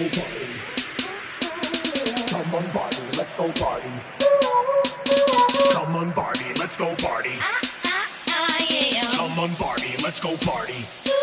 Come on, Barbie, let's go party. Come on, Barbie, let's go party. Yeah. Come on, Barbie, let's go party.